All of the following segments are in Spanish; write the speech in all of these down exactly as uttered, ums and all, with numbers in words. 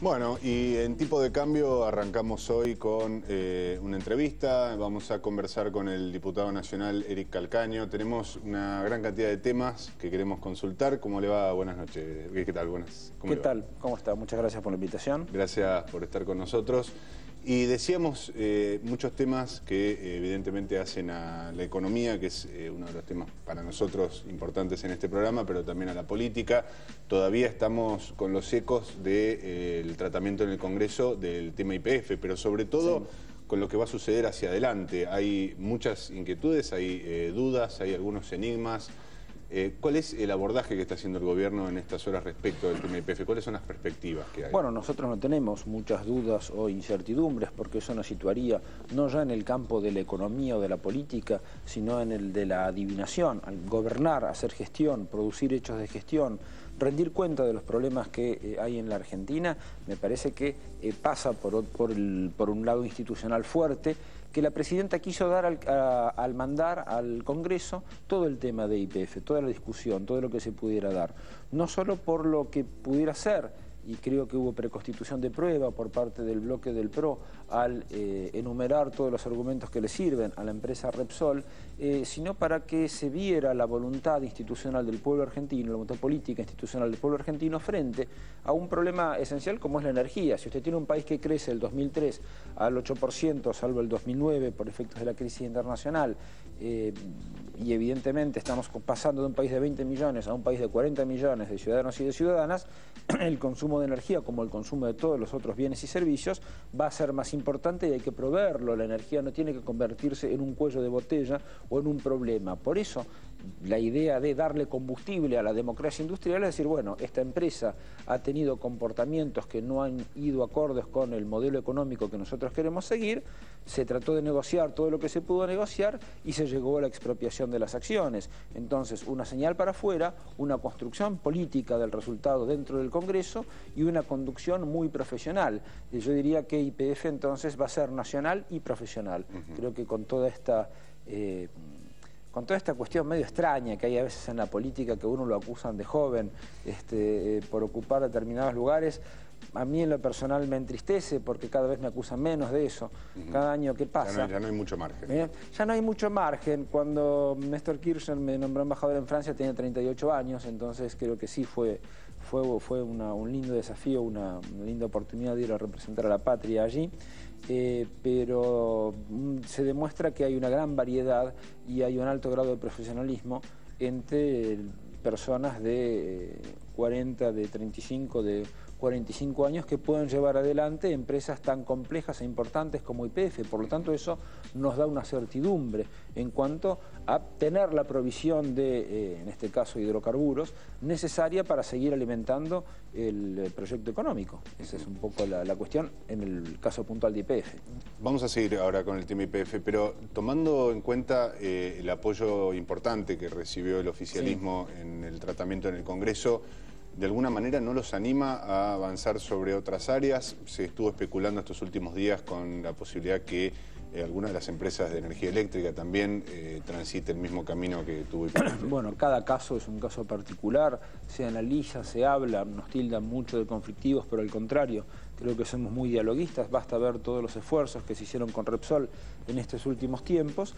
Bueno, y en Tipo de Cambio arrancamos hoy con eh, una entrevista. Vamos a conversar con el diputado nacional Eric Calcaño. Tenemos una gran cantidad de temas que queremos consultar. ¿Cómo le va? Buenas noches. ¿Qué tal? Buenas. ¿Qué tal? ¿Cómo está? Muchas gracias por la invitación. Gracias por estar con nosotros. Y decíamos eh, muchos temas que eh, evidentemente hacen a la economía, que es eh, uno de los temas para nosotros importantes en este programa, pero también a la política. Todavía estamos con los ecos del de, eh, tratamiento en el Congreso del tema Y P F, pero sobre todo sí. con lo que va a suceder hacia adelante. Hay muchas inquietudes, hay eh, dudas, hay algunos enigmas. Eh, ¿Cuál es el abordaje que está haciendo el gobierno en estas horas respecto del tema Y P F? ¿Cuáles son las perspectivas que hay? Bueno, nosotros no tenemos muchas dudas o incertidumbres porque eso nos situaría no ya en el campo de la economía o de la política, sino en el de la adivinación, al gobernar, hacer gestión, producir hechos de gestión, rendir cuenta de los problemas que eh, hay en la Argentina. Me parece que eh, pasa por, por, el, por un lado institucional fuerte, que la presidenta quiso dar al, a, al mandar al Congreso todo el tema de Y P F, toda la discusión, todo lo que se pudiera dar. No solo por lo que pudiera ser, y creo que hubo preconstitución de prueba por parte del bloque del P R O al eh, enumerar todos los argumentos que le sirven a la empresa Repsol, eh, sino para que se viera la voluntad institucional del pueblo argentino, la voluntad política institucional del pueblo argentino frente a un problema esencial como es la energía. Si usted tiene un país que crece el dos mil tres al ocho por ciento, salvo el dos mil nueve por efectos de la crisis internacional, eh, y evidentemente estamos pasando de un país de veinte millones a un país de cuarenta millones de ciudadanos y de ciudadanas, el consumo de energía, como el consumo de todos los otros bienes y servicios, va a ser más importante y hay que proveerlo. La energía no tiene que convertirse en un cuello de botella o en un problema. Por eso, la idea de darle combustible a la democracia industrial es decir, bueno, esta empresa ha tenido comportamientos que no han ido acordes con el modelo económico que nosotros queremos seguir, se trató de negociar todo lo que se pudo negociar y se llegó a la expropiación de las acciones. Entonces, una señal para afuera, una construcción política del resultado dentro del Congreso y una conducción muy profesional. Yo diría que Y P F entonces va a ser nacional y profesional. Uh-huh. Creo que con toda esta... Eh, con toda esta cuestión medio extraña que hay a veces en la política, que uno lo acusan de joven este, eh, por ocupar determinados lugares, a mí en lo personal me entristece porque cada vez me acusan menos de eso. Uh-huh. Cada año que pasa... Ya no, ya no hay mucho margen. ¿Eh? Ya no hay mucho margen. Cuando Néstor Kirchner me nombró embajador en Francia tenía treinta y ocho años, entonces creo que sí fue, fue, fue una, un lindo desafío, una, una linda oportunidad de ir a representar a la patria allí. Eh, pero mm, se demuestra que hay una gran variedad y hay un alto grado de profesionalismo entre personas de eh, cuarenta, de treinta y cinco, de cuarenta y cinco años que pueden llevar adelante empresas tan complejas e importantes como Y P F. Por lo tanto, eso nos da una certidumbre en cuanto a tener la provisión de, eh, en este caso, hidrocarburos, necesaria para seguir alimentando el, el proyecto económico. Esa es un poco la, la cuestión en el caso puntual de Y P F. Vamos a seguir ahora con el tema Y P F, pero tomando en cuenta eh, el apoyo importante que recibió el oficialismo sí. en el tratamiento en el Congreso, ¿de alguna manera no los anima a avanzar sobre otras áreas? Se estuvo especulando estos últimos días con la posibilidad que eh, algunas de las empresas de energía eléctrica también eh, transiten el mismo camino que tuvo Y P F. Bueno, cada caso es un caso particular, se analiza, se habla, nos tildan mucho de conflictivos, pero al contrario, creo que somos muy dialoguistas, basta ver todos los esfuerzos que se hicieron con Repsol en estos últimos tiempos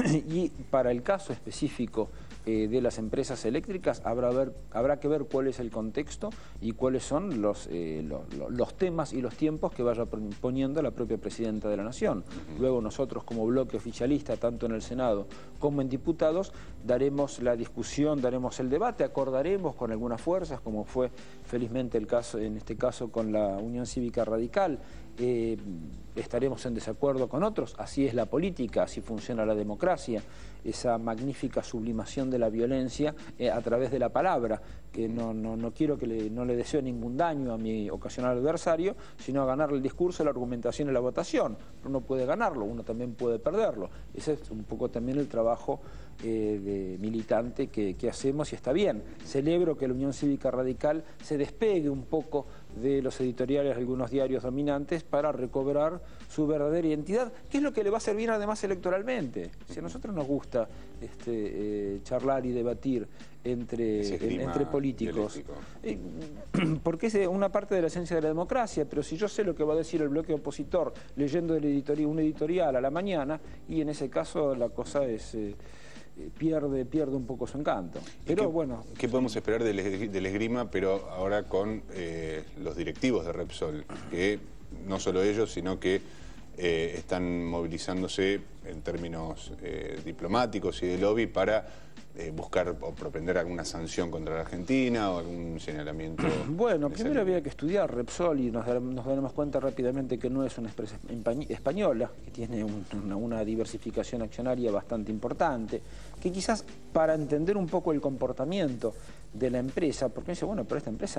y para el caso específico eh, de las empresas eléctricas habrá, ver, habrá que ver cuál es el contexto y cuáles son los, eh, lo, lo, los temas y los tiempos que vaya poniendo la propia Presidenta de la Nación. Uh-huh. Luego nosotros como bloque oficialista, tanto en el Senado como en diputados, daremos la discusión, daremos el debate, acordaremos con algunas fuerzas, como fue felizmente el caso, en este caso con la Unión Cívica Radical, eh, estaremos en desacuerdo con otros, así es la política, así funciona la democracia, esa magnífica sublimación de la violencia eh, a través de la palabra, que no, no, no quiero que le, no le deseo ningún daño a mi ocasional adversario, sino a ganar el discurso, la argumentación y la votación. Uno puede ganarlo, uno también puede perderlo. Ese es un poco también el trabajo eh, de militante que, que hacemos y está bien. Celebro que la Unión Cívica Radical se despegue un poco de los editoriales de algunos diarios dominantes para recobrar su verdadera identidad, que es lo que le va a servir además electoralmente. Si a nosotros nos gusta este, eh, charlar y debatir entre, en, entre políticos, eh, porque es una parte de la esencia de la democracia, pero si yo sé lo que va a decir el bloque opositor leyendo el editorial, un editorial a la mañana, y en ese caso la cosa es... Eh, Pierde, pierde un poco su encanto. Pero qué, bueno. ¿Qué podemos esperar del, del esgrima, pero ahora con eh, los directivos de Repsol? Que no solo ellos, sino que eh, están movilizándose en términos eh, diplomáticos y de lobby para eh, buscar o propender alguna sanción contra la Argentina o algún señalamiento. Bueno, primero había que estudiar Repsol y nos, nos daremos cuenta rápidamente que no es una empresa española, que tiene un, una, una diversificación accionaria bastante importante, que quizás para entender un poco el comportamiento de la empresa, porque dice, bueno, pero esta empresa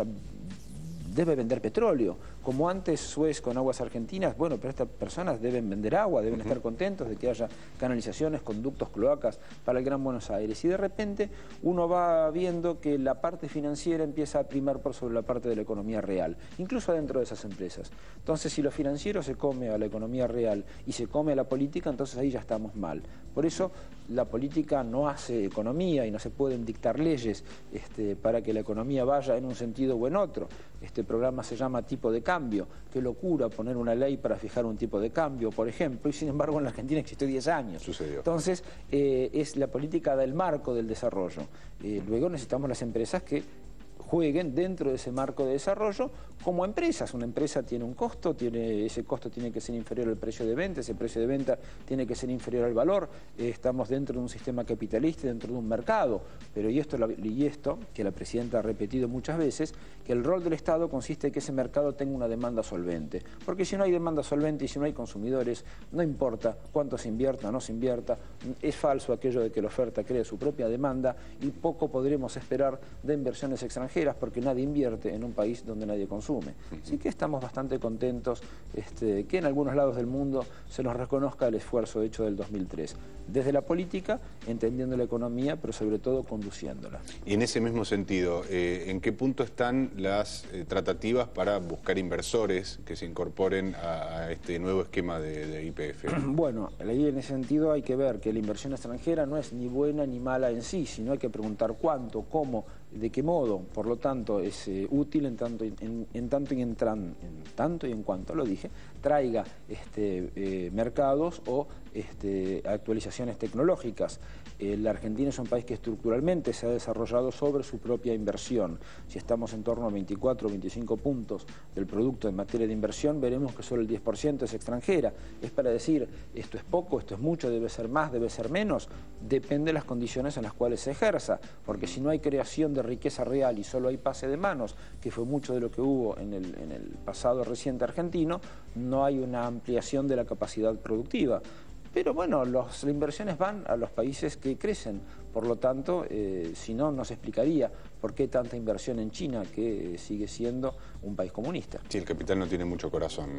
debe vender petróleo, como antes Suez con Aguas Argentinas, bueno, pero estas personas deben vender agua, deben uh-huh. estar contentos de que haya canalizaciones, conductos, cloacas para el Gran Buenos Aires. Y de repente uno va viendo que la parte financiera empieza a primar por sobre la parte de la economía real, incluso dentro de esas empresas. Entonces, si lo financiero se come a la economía real y se come a la política, entonces ahí ya estamos mal. Por eso la política no hace economía y no se pueden dictar leyes este, para que la economía vaya en un sentido o en otro. Este programa se llama tipo de cambio. Qué locura poner una ley para fijar un tipo de cambio, por ejemplo, y sin embargo en la Argentina existió diez años. Sucedió. Entonces, eh, es la política del marco del desarrollo. Eh, luego necesitamos las empresas que jueguen dentro de ese marco de desarrollo como empresas. Una empresa tiene un costo, tiene, ese costo tiene que ser inferior al precio de venta, ese precio de venta tiene que ser inferior al valor. Eh, estamos dentro de un sistema capitalista, dentro de un mercado, pero y esto, y esto, que la presidenta ha repetido muchas veces, que el rol del Estado consiste en que ese mercado tenga una demanda solvente, porque si no hay demanda solvente y si no hay consumidores, no importa cuánto se invierta o no se invierta, es falso aquello de que la oferta cree su propia demanda y poco podremos esperar de inversiones extranjeras porque nadie invierte en un país donde nadie consume. Así que estamos bastante contentos este, que en algunos lados del mundo se nos reconozca el esfuerzo hecho del dos mil tres. Desde la política, entendiendo la economía, pero sobre todo conduciéndola. Y en ese mismo sentido, eh, ¿en qué punto están las eh, tratativas para buscar inversores que se incorporen a, a este nuevo esquema de, de Y P F? Bueno, ahí en ese sentido hay que ver que la inversión extranjera no es ni buena ni mala en sí, sino hay que preguntar cuánto, cómo, de qué modo. Por lo tanto, es eh, útil en tanto, en, en, tanto y en, tran, en tanto y en cuanto, lo dije, traiga este, eh, mercados o este, actualizaciones tecnológicas. Eh, la Argentina es un país que estructuralmente se ha desarrollado sobre su propia inversión. Si estamos en torno a veinticuatro o veinticinco puntos del producto en materia de inversión, veremos que solo el diez por ciento es extranjera. Es para decir, esto es poco, esto es mucho, debe ser más, debe ser menos. Depende de las condiciones en las cuales se ejerza, porque si no hay creación de riqueza real y solo hay pase de manos, que fue mucho de lo que hubo en el, en el pasado reciente argentino, no hay una ampliación de la capacidad productiva. Pero bueno, los, las inversiones van a los países que crecen, por lo tanto, eh, si no, no se explicaría por qué tanta inversión en China, que eh, sigue siendo un país comunista. Sí, el capital no tiene mucho corazón,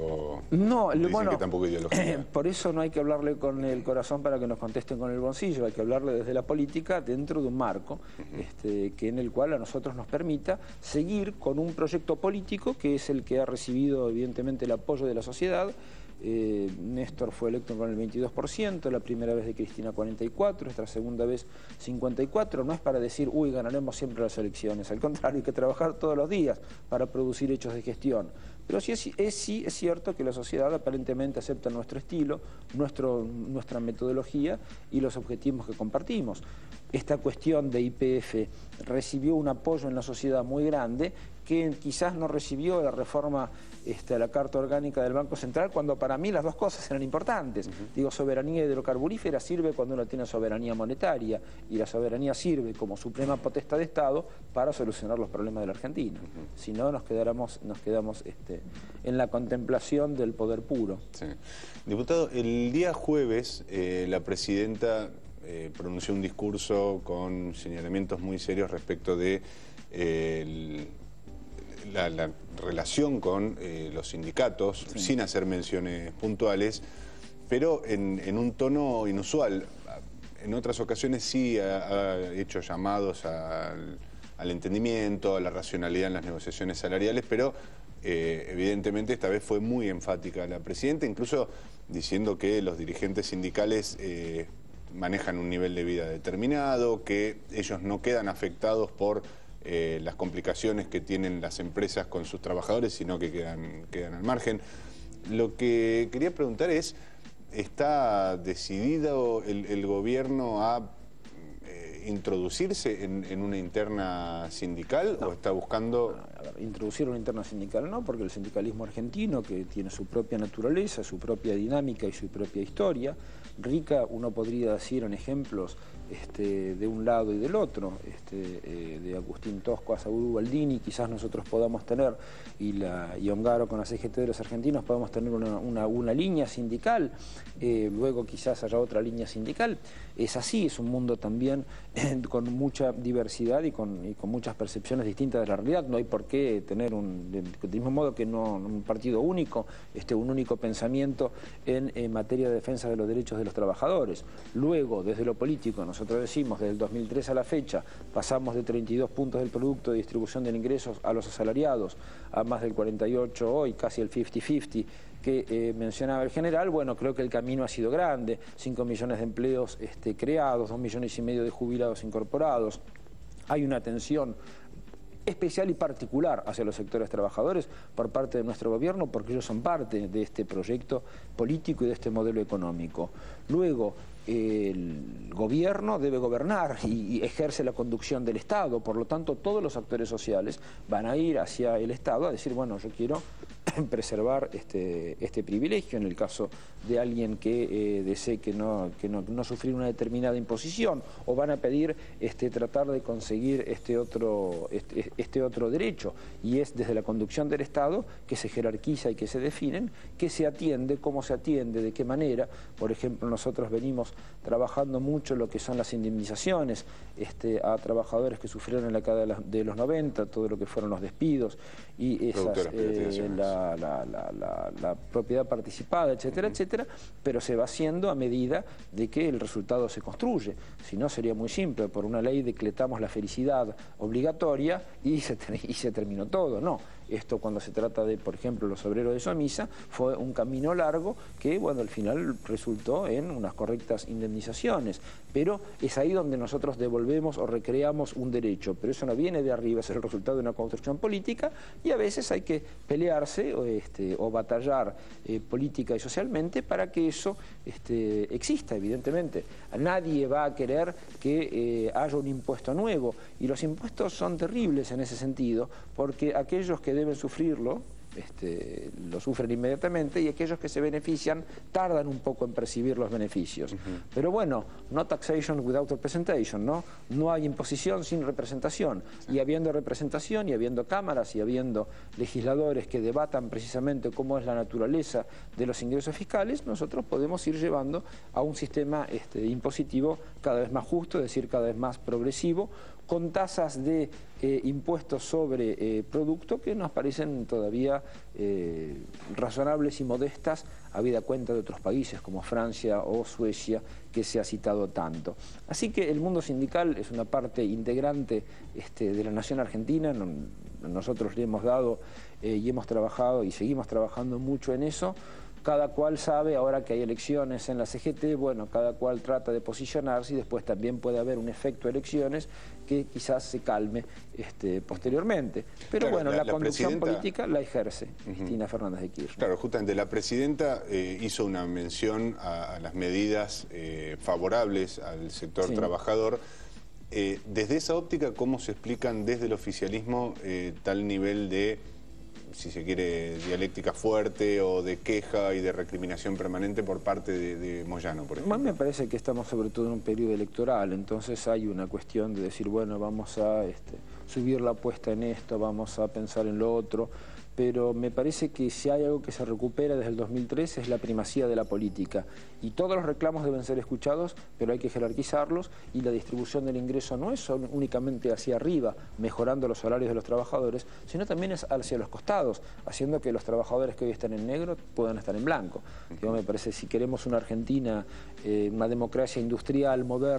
o no, dicen bueno, que tampoco ideología. Eh, por eso no hay que hablarle con el corazón para que nos contesten con el bolsillo, hay que hablarle desde la política dentro de un marco uh-huh. este, que en el cual a nosotros nos permita seguir con un proyecto político que es el que ha recibido evidentemente el apoyo de la sociedad. Eh, Néstor fue electo con el veintidós por ciento, la primera vez de Cristina cuarenta y cuatro por ciento, esta segunda vez cincuenta y cuatro por ciento. No es para decir, uy, ganaremos siempre las elecciones, al contrario, hay que trabajar todos los días para producir hechos de gestión. Pero sí es, es, sí es cierto que la sociedad aparentemente acepta nuestro estilo, nuestro, nuestra metodología y los objetivos que compartimos. Esta cuestión de Y P F recibió un apoyo en la sociedad muy grande que quizás no recibió la reforma este, a la Carta Orgánica del Banco Central, cuando para mí las dos cosas eran importantes. Uh-huh. Digo, soberanía hidrocarburífera sirve cuando uno tiene soberanía monetaria y la soberanía sirve como suprema potestad de Estado para solucionar los problemas de la Argentina. Uh-huh. Si no, nos quedáramos, nos quedamos este, en la contemplación del poder puro. Sí. Diputado, el día jueves eh, la presidenta eh, pronunció un discurso con señalamientos muy serios respecto de eh, el, La, la relación con eh, los sindicatos, sí. sin hacer menciones puntuales, pero en, en un tono inusual. En otras ocasiones sí ha, ha hecho llamados a, al entendimiento, a la racionalidad en las negociaciones salariales, pero eh, evidentemente esta vez fue muy enfática la presidenta, incluso diciendo que los dirigentes sindicales eh, manejan un nivel de vida determinado, que ellos no quedan afectados por eh, las complicaciones que tienen las empresas con sus trabajadores, sino que quedan, quedan al margen. Lo que quería preguntar es, ¿está decidido el, el gobierno a eh, introducirse en, en una interna sindical no. o está buscando...? A ver, introducir una interna sindical no, porque el sindicalismo argentino, que tiene su propia naturaleza, su propia dinámica y su propia historia, rica, uno podría decir en ejemplos este, de un lado y del otro, este, eh, de Agustín Tosco a Saúl Baldini, quizás nosotros podamos tener, y, la, y Ongaro con la C G T de los argentinos podamos tener una, una, una línea sindical, eh, luego quizás haya otra línea sindical. Es así, es un mundo también eh, con mucha diversidad y con, y con muchas percepciones distintas de la realidad. No hay por qué tener un, de, del mismo modo que no un partido único, este, un único pensamiento en, en materia de defensa de los derechos de los trabajadores. Luego, desde lo político, nosotros decimos, desde el dos mil tres a la fecha, pasamos de treinta y dos puntos del producto de distribución de ingresos a los asalariados a más del cuarenta y ocho hoy, casi el cincuenta cincuenta, que eh, mencionaba el general. Bueno, creo que el camino ha sido grande, cinco millones de empleos este, creados, dos millones y medio de jubilados incorporados, hay una atención especial y particular hacia los sectores trabajadores por parte de nuestro gobierno, porque ellos son parte de este proyecto político y de este modelo económico. Luego, el gobierno debe gobernar y, y ejerce la conducción del Estado, por lo tanto todos los actores sociales van a ir hacia el Estado a decir, bueno, yo quiero preservar este, este privilegio en el caso de alguien que eh, desee que, no, que no, no sufrir una determinada imposición, o van a pedir este, tratar de conseguir este otro, este, este otro derecho, y es desde la conducción del Estado que se jerarquiza y que se definen, que se atiende, cómo se atiende, de qué manera. Por ejemplo, nosotros venimos trabajando mucho lo que son las indemnizaciones este, a trabajadores que sufrieron en la década de, la, de los noventa, todo lo que fueron los despidos y esas, eh, la, la, la, la, la propiedad participada, etcétera, uh-huh. etcétera, pero se va haciendo a medida de que el resultado se construye. Si no, sería muy simple, por una ley decretamos la felicidad obligatoria y se, y se terminó todo, no. Esto, cuando se trata de, por ejemplo, los obreros de Somisa, fue un camino largo que, bueno, al final resultó en unas correctas indemnizaciones. Pero es ahí donde nosotros devolvemos o recreamos un derecho. Pero eso no viene de arriba, es el resultado de una construcción política, y a veces hay que pelearse o, este, o batallar eh, política y socialmente para que eso este, exista, evidentemente. Nadie va a querer que eh, haya un impuesto nuevo, y los impuestos son terribles en ese sentido, porque aquellos que deben sufrirlo, este, lo sufren inmediatamente, y aquellos que se benefician tardan un poco en percibir los beneficios. Uh-huh. Pero bueno, no taxation without representation, ¿no? No hay imposición sin representación. Sí. Y habiendo representación, y habiendo cámaras, y habiendo legisladores que debatan precisamente cómo es la naturaleza de los ingresos fiscales, nosotros podemos ir llevando a un sistema este, impositivo cada vez más justo, es decir, cada vez más progresivo, con tasas de eh, impuestos sobre eh, producto que nos parecen todavía eh, razonables y modestas, habida cuenta de otros países como Francia o Suecia, que se ha citado tanto. Así que el mundo sindical es una parte integrante este, de la nación argentina. Nosotros le hemos dado eh, y hemos trabajado y seguimos trabajando mucho en eso. Cada cual sabe, ahora que hay elecciones en la C G T, bueno, cada cual trata de posicionarse, y después también puede haber un efecto de elecciones que quizás se calme este, posteriormente. Pero claro, bueno, la, la, la conducción política la ejerce uh-huh. Cristina Fernández de Kirchner. Claro, justamente la presidenta eh, hizo una mención a, a las medidas eh, favorables al sector sí. trabajador. Eh, desde esa óptica, ¿cómo se explican desde el oficialismo eh, tal nivel de, si se quiere, dialéctica fuerte o de queja y de recriminación permanente por parte de, de Moyano, por ejemplo? Me parece que estamos sobre todo en un periodo electoral, entonces hay una cuestión de decir, bueno, vamos a este, subir la apuesta en esto, vamos a pensar en lo otro, pero me parece que si hay algo que se recupera desde el dos mil tres es la primacía de la política, y todos los reclamos deben ser escuchados, pero hay que jerarquizarlos, y la distribución del ingreso no es únicamente hacia arriba, mejorando los salarios de los trabajadores, sino también es hacia los costados, haciendo que los trabajadores que hoy están en negro puedan estar en blanco. Yo me parece, si queremos una Argentina, eh, una democracia industrial, moderna,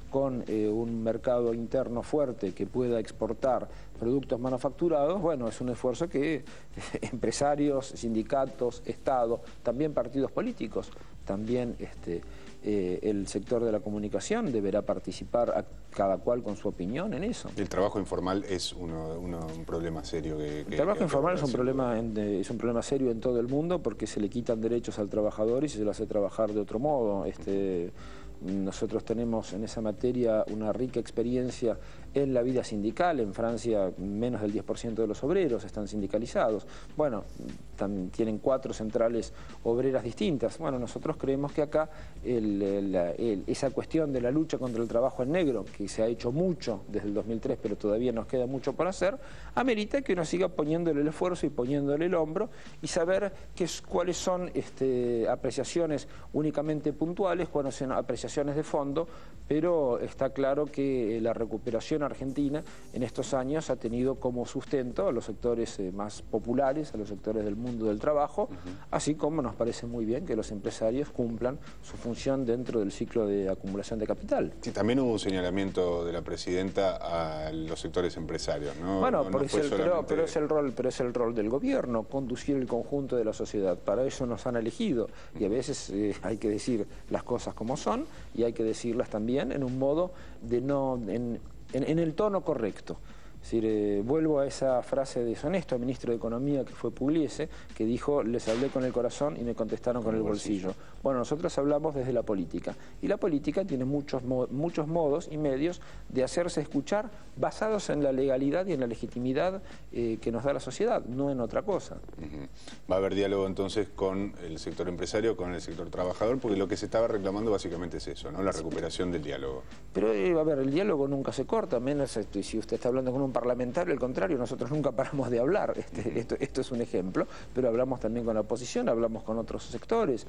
con eh, un mercado interno fuerte que pueda exportar productos manufacturados, bueno, es un esfuerzo que eh, empresarios, sindicatos, Estado, también partidos políticos, también este, eh, el sector de la comunicación deberá participar a cada cual con su opinión en eso. El trabajo informal es uno, uno, un problema serio. Que, que, el trabajo que informal es un, problema en, es un problema serio en todo el mundo porque se le quitan derechos al trabajador y se lo hace trabajar de otro modo. Este, Nosotros tenemos en esa materia una rica experiencia en la vida sindical. En Francia menos del diez por ciento de los obreros están sindicalizados. Bueno, también tienen cuatro centrales obreras distintas. Bueno, nosotros creemos que acá el, el, el, esa cuestión de la lucha contra el trabajo en negro, que se ha hecho mucho desde el dos mil tres, pero todavía nos queda mucho por hacer, amerita que uno siga poniéndole el esfuerzo y poniéndole el hombro y saber qué es, cuáles son este, apreciaciones únicamente puntuales, cuáles son apreciaciones de fondo, pero está claro que la recuperación argentina en estos años ha tenido como sustento a los sectores eh, más populares, a los sectores del mundo del trabajo, uh-huh. así como nos parece muy bien que los empresarios cumplan su función dentro del ciclo de acumulación de capital. Sí, también hubo un señalamiento de la presidenta a los sectores empresarios, ¿no? Bueno, no, pero, no es el, solamente... pero, pero, es el rol, pero es el rol del gobierno, conducir el conjunto de la sociedad. Para eso nos han elegido y a veces eh, hay que decir las cosas como son y hay que decirlas también en un modo de no... En, En, en el tono correcto. Es decir, eh, vuelvo a esa frase deshonesto, ministro de Economía que fue Pugliese, que dijo, les hablé con el corazón y me contestaron con el bolsillo. Bueno, nosotros hablamos desde la política. Y la política tiene muchos, muchos modos y medios de hacerse escuchar basados en la legalidad y en la legitimidad eh, que nos da la sociedad, no en otra cosa. Uh-huh. Va a haber diálogo entonces con el sector empresario, con el sector trabajador, porque lo que se estaba reclamando básicamente es eso, ¿no? La recuperación del diálogo. Pero, eh, a ver, el diálogo nunca se corta, menos este, si usted está hablando con un parlamentario, al contrario, nosotros nunca paramos de hablar. Este, esto, esto es un ejemplo, pero hablamos también con la oposición, hablamos con otros sectores.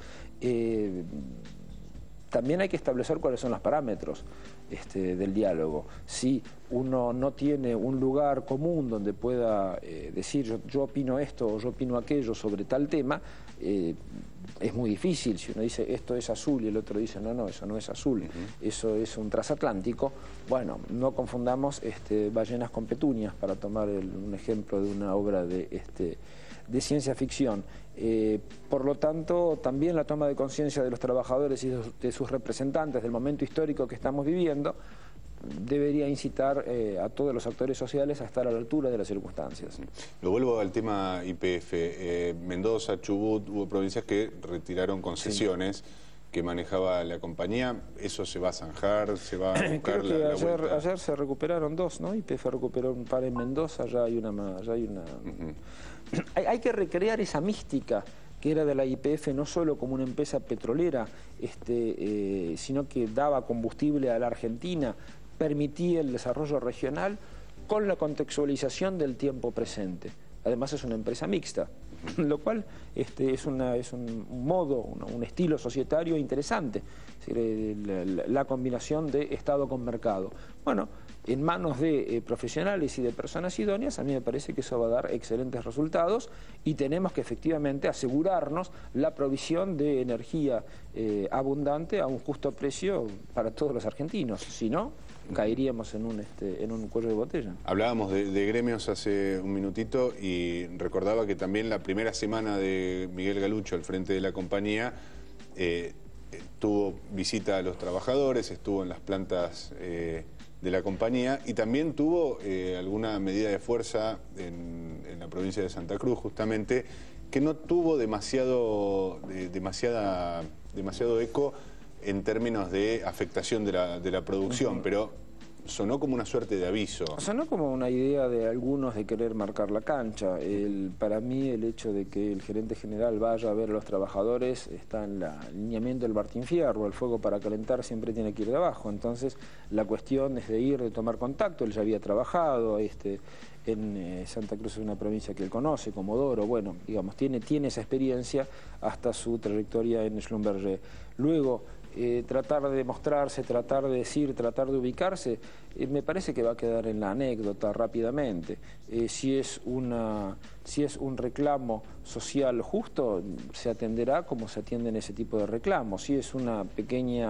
Eh, también hay que establecer cuáles son los parámetros este, del diálogo. Si uno no tiene un lugar común donde pueda eh, decir yo, yo opino esto o yo opino aquello sobre tal tema, eh, es muy difícil. Si uno dice esto es azul y el otro dice no, no, eso no es azul, uh-huh. eso es un transatlántico, bueno, no confundamos este, ballenas con petunias, para tomar el, un ejemplo de una obra de, este, de ciencia ficción. Eh, por lo tanto, también la toma de conciencia de los trabajadores y de, de sus representantes del momento histórico que estamos viviendo debería incitar eh, a todos los actores sociales a estar a la altura de las circunstancias. Lo vuelvo al tema Y P F. Eh, Mendoza, Chubut, hubo provincias que retiraron concesiones sí. que manejaba la compañía. ¿Eso se va a zanjar? ¿Se va a buscar Creo que la, la ayer, vuelta? ayer se recuperaron dos, ¿no? Y P F recuperó un par en Mendoza, ya hay una más. Ya hay, una... uh-huh. hay, hay que recrear esa mística que era de la Y P F no solo como una empresa petrolera, este, eh, sino que daba combustible a la Argentina, permitía el desarrollo regional con la contextualización del tiempo presente. Además es una empresa mixta, lo cual este, es, una, es un modo, un, un estilo societario interesante, es decir, la, la combinación de Estado con mercado. Bueno, en manos de eh, profesionales y de personas idóneas, a mí me parece que eso va a dar excelentes resultados y tenemos que efectivamente asegurarnos la provisión de energía eh, abundante a un justo precio para todos los argentinos. Si no, caeríamos en un, este, en un cuello de botella. Hablábamos de, de gremios hace un minutito y recordaba que también la primera semana de Miguel Galucho al frente de la compañía eh, tuvo visita a los trabajadores, estuvo en las plantas eh, de la compañía y también tuvo eh, alguna medida de fuerza en, en la provincia de Santa Cruz justamente, que no tuvo demasiado, de, demasiada, demasiado eco en términos de afectación de la, de la producción, uh-huh. pero sonó como una suerte de aviso. Sonó como una idea de algunos de querer marcar la cancha. El, para mí el hecho de que el gerente general vaya a ver a los trabajadores está en el lineamiento del Martín Fierro. El fuego para calentar siempre tiene que ir de abajo. Entonces la cuestión es de ir, de tomar contacto. Él ya había trabajado este, en eh, Santa Cruz, es una provincia que él conoce, Comodoro. Bueno, digamos, tiene, tiene esa experiencia hasta su trayectoria en Schlumberger. Luego, Eh, tratar de demostrarse, tratar de decir, tratar de ubicarse, eh, me parece que va a quedar en la anécdota rápidamente. Eh, si es una, si es un reclamo social justo, se atenderá como se atienden ese tipo de reclamos. Si es una pequeña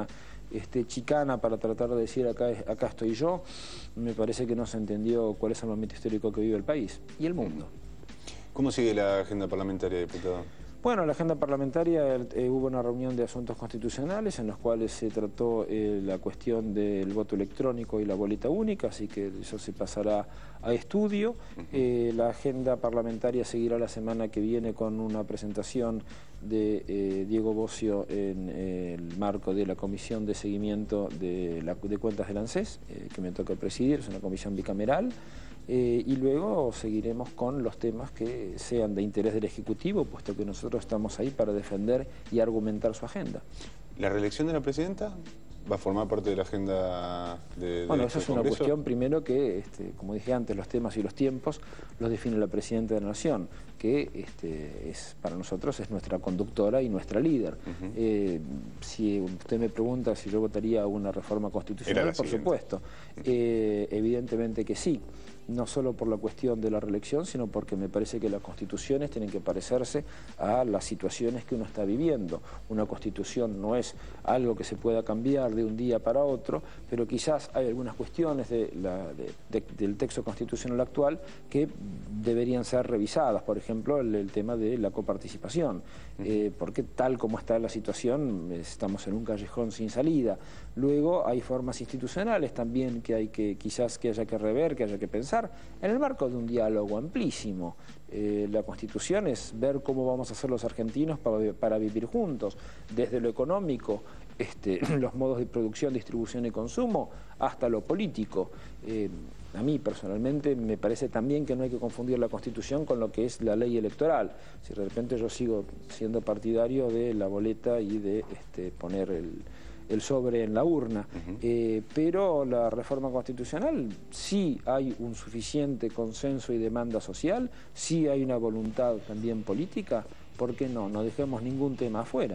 este, chicana para tratar de decir acá, acá estoy yo, me parece que no se entendió cuál es el momento histórico que vive el país y el mundo. ¿Cómo sigue la agenda parlamentaria, diputado? Bueno, la agenda parlamentaria, eh, hubo una reunión de asuntos constitucionales en los cuales se trató eh, la cuestión del voto electrónico y la boleta única, así que eso se pasará a estudio. Uh-huh. eh, la agenda parlamentaria seguirá la semana que viene con una presentación de eh, Diego Bocio en eh, el marco de la Comisión de Seguimiento de, la, de Cuentas del ANSES, eh, que me toca presidir, es una comisión bicameral. Eh, y luego seguiremos con los temas que sean de interés del Ejecutivo, puesto que nosotros estamos ahí para defender y argumentar su agenda. ¿La reelección de la presidenta va a formar parte de la agenda de, de Bueno, este eso es una Congreso? cuestión primero que, este, como dije antes, los temas y los tiempos los define la Presidenta de la Nación, que este, es, para nosotros es nuestra conductora y nuestra líder. Uh-huh. eh, si usted me pregunta si yo votaría una reforma constitucional, por siguiente. Supuesto. Eh, evidentemente que sí. No solo por la cuestión de la reelección, sino porque me parece que las constituciones tienen que parecerse a las situaciones que uno está viviendo. Una constitución no es algo que se pueda cambiar de un día para otro, pero quizás hay algunas cuestiones de la, de, de, del texto constitucional actual que deberían ser revisadas. Por ejemplo, el, el tema de la coparticipación. Uh-huh. eh, porque tal como está la situación, estamos en un callejón sin salida. Luego hay formas institucionales también que hay que quizás que haya que rever, que haya que pensar, en el marco de un diálogo amplísimo. Eh, la Constitución es ver cómo vamos a hacer los argentinos para, para vivir juntos, desde lo económico, este, los modos de producción, distribución y consumo, hasta lo político. Eh, a mí personalmente me parece también que no hay que confundir la Constitución con lo que es la ley electoral. Si de repente yo sigo siendo partidario de la boleta y de este, poner el... el sobre en la urna, uh-huh. eh, pero la reforma constitucional sí hay un suficiente consenso y demanda social, sí hay una voluntad también política, ¿por qué no? No dejemos ningún tema afuera.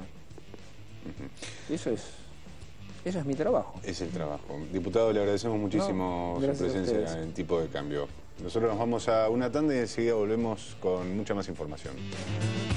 Uh-huh. Eso es, eso es mi trabajo. Es el trabajo. Diputado, le agradecemos muchísimo no, su presencia en Tipo de Cambio. Nosotros nos vamos a una tanda y enseguida volvemos con mucha más información.